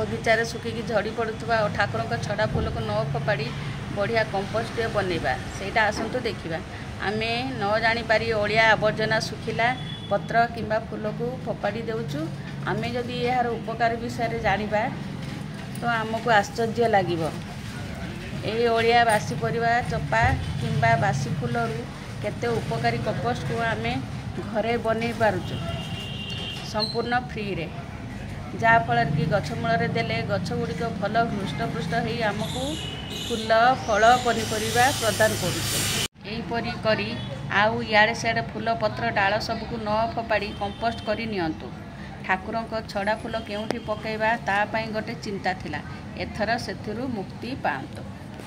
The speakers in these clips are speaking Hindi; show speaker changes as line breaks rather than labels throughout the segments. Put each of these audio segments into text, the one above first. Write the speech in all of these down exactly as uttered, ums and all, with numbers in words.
बगीचार सुखिकी झड़ी पड़ुवा और ठाकुर का छड़ा फूल को न फोपाड़ी बढ़िया कंपोस्ट बनइबा सेटा आसतु देखा आम न जानीपारी ओलिया आवर्जना सुखिला पत्र किंबा फूल को फोपाड़ी देउचु आम जदि यार उपकार विषय जानिबा तो आमको आश्चर्य लगे यही ओलिया बासी परिवा चपा किंबा बासी फूलरू केते उपकारी कंपोस्ट को आम घरे बन पारुचु संपूर्ण फ्री रे जहाँफल कि गछ मूल देले गछ गुड़िक भल हृष्टपृष्ट हो आमको फूल फल पनीपरिया प्रदान करुपरी करी आउ इड़े सियाड़े फूल पत्र डाल सबको न फोपाड़ी कंपोस्ट कर नियंतु ठाकुरों को छड़ा फूल केउठी पकेबा तापाई गोटे चिंता थिला एथर सेथिरु मुक्ति पांतु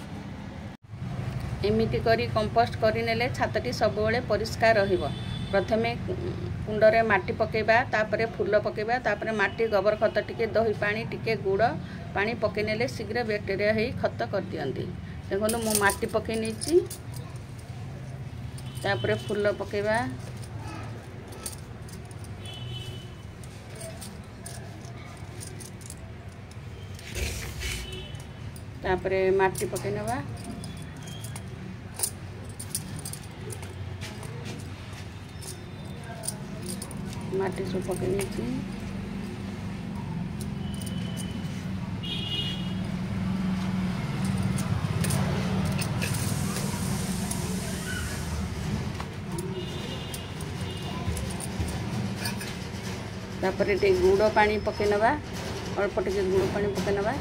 एमिति करी कंपोस्ट करिनेले छातटी सबुबले परिष्कार रहिबो प्रथमे कुंडरे माटी पकेबा तापरे फूल पकेबा तापरे माटी गोबर खत टिके दही पानी टिके गुड़ पानी पकेनेले शीघ्र बैक्टेरिया ही खत कर दियंती देखो मु माटी पके नीची तापरे फूल पकेबा तापरे माटी पके नबा माटी सब पके नीची तापरे टे गुड़ पानी पके नबा अल्प टे गुड़ पानी पके नबा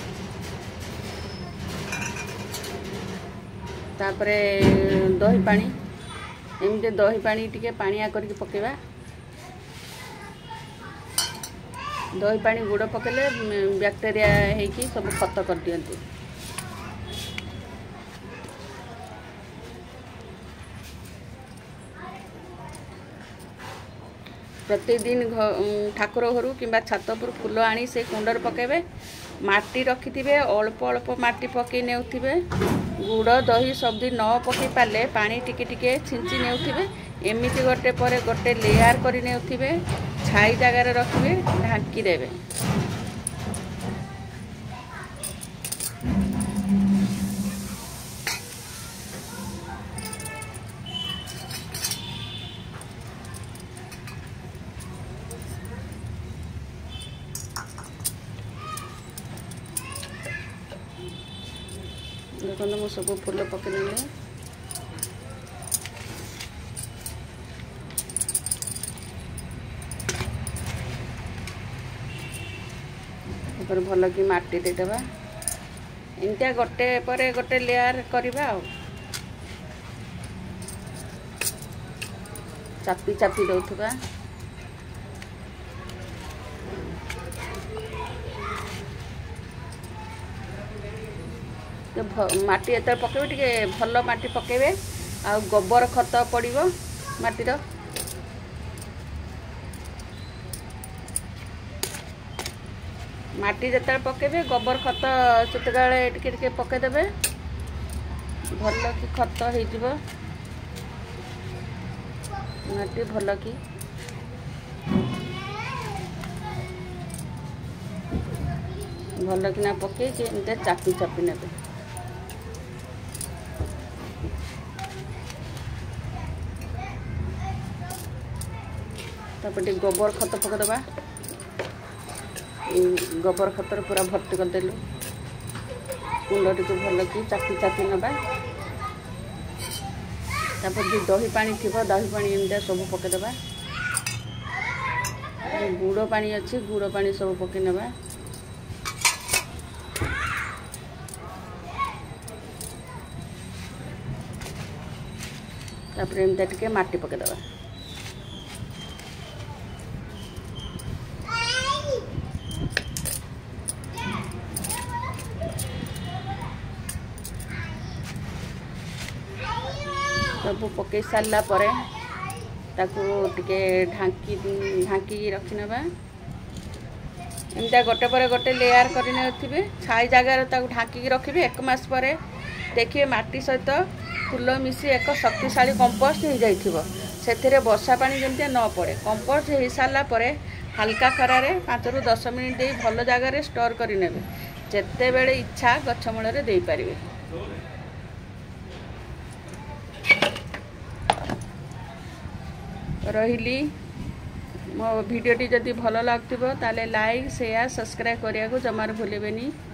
तापरे दही पानी एमती दही पानी टिके पानिया करके पकेबा दही पानी गुड़ पकेले बैक्टेरिया होगी सब खत कर दियंती प्रतिदिन ठाकुर घर कि छात पर फूल आनी से कुंडर पकेबे माटी रखिथिबे अल्प अल्प माटी पकई नेउथिबे गुड़ दही सब दिन न पकई पाले पानी टिके टिके छिंची नेउथिबे एमिति गोटे पर गोटे लेयर करि नेउथिबे छाई जगार रखिबे ढांकी देबे देखो मु सब फूल पकड़े भल कि माटी देदेबा एमतिया गोटे पर गोटे लेयर करवा चापी चापी दउथबा माटी एत पकेबे टिके भल माटी पकेबे आ गोबर खत पड़िबो माटीर माटी जत पकेबे गोबर खत सेतगाले टिके टिके पकेदेबे भल कि खत हो जिवो माटी भल कि भल कि ना पके कि चापी चापी नेबे तापर गोबर खत पकड़वा गोबर खतर पूरा भर्ती करदेलु कुंड टी भल कि चापी चापी नबा तापर जो दही पानी थी दही पानी एमती सब पकईदबा गुड़ पानी अच्छी गुड़ पानी सब पकई नबा तापर एमती टिके माटी पकईदबा सब पकई सारा पर ढांकी ढांकी रखी नबा एमती गोटे पर गोटे लेयर करे छाई जगार ढांकी रखिए एक मास पर देखिए माटी सहित फूल मिसी एक शक्तिशाली कंपोस्ट हो जाइथिबो सेथिरे वर्षा पानी जमती न पड़े कंपोस्ट हो सारा पर हाल्का खरारे पाँच रु दस मिनिट दे भल जगार स्टोर करने जिते बेले इच्छा गछ मूल दे पारे। रही मो भिडियोटी जदि भल लगुव ताले लाइक शेयर सब्सक्राइब करने को जमार भूलें।